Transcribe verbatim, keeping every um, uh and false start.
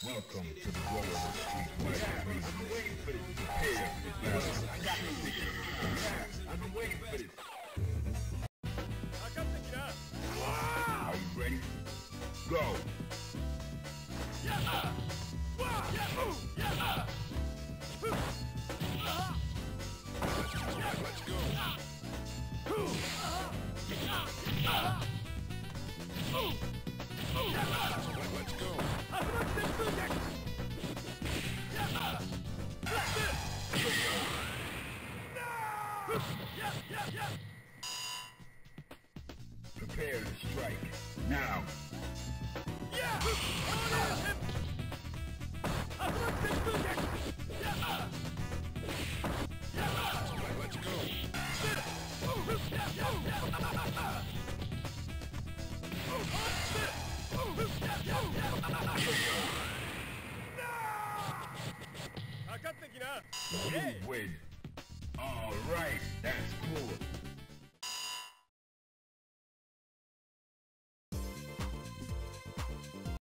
Welcome to the Roller Street Fighter. I've been waiting for this. Prepare for this battle. I got the ticket. Yeah, I've been waiting for this. Are you ready? Go. Let's go. Let's go. Prepare to strike. Now. Let's go. You win. All right, that's cool.